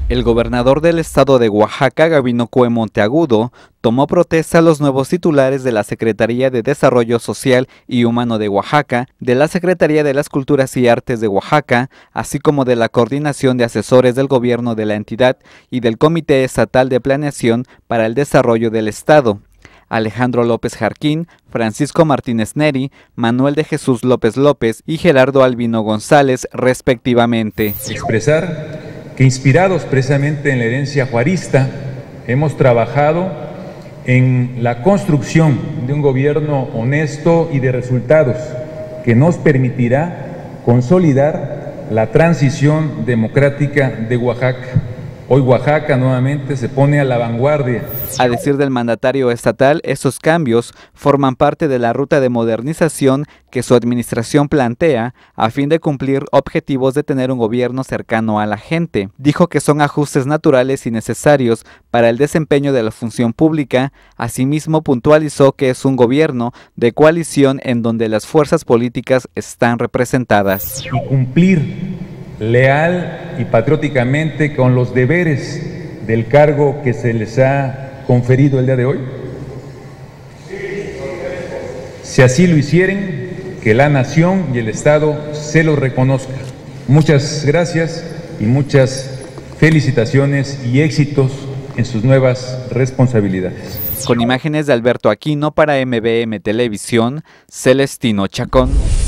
El gobernador del estado de Oaxaca, Gabino Cue Monteagudo, tomó protesta a los nuevos titulares de la Secretaría de Desarrollo Social y Humano de Oaxaca, de la Secretaría de las Culturas y Artes de Oaxaca, así como de la Coordinación de Asesores del Gobierno de la entidad y del Comité Estatal de Planeación para el Desarrollo del Estado. Alejandro López Jarquín, Francisco Martínez Neri, Manuel de Jesús López López y Gerardo Albino González, respectivamente. Expresar que inspirados precisamente en la herencia juarista, hemos trabajado en la construcción de un gobierno honesto y de resultados que nos permitirá consolidar la transición democrática de Oaxaca. Hoy Oaxaca nuevamente se pone a la vanguardia. A decir del mandatario estatal, estos cambios forman parte de la ruta de modernización que su administración plantea a fin de cumplir objetivos de tener un gobierno cercano a la gente. Dijo que son ajustes naturales y necesarios para el desempeño de la función pública. Asimismo, puntualizó que es un gobierno de coalición en donde las fuerzas políticas están representadas. Y cumplir leal y patrióticamente con los deberes del cargo que se les ha conferido el día de hoy. Si así lo hicieren, que la nación y el Estado se lo reconozcan. Muchas gracias y muchas felicitaciones y éxitos en sus nuevas responsabilidades. Con imágenes de Alberto Aquino para MBM Televisión, Celestino Chacón.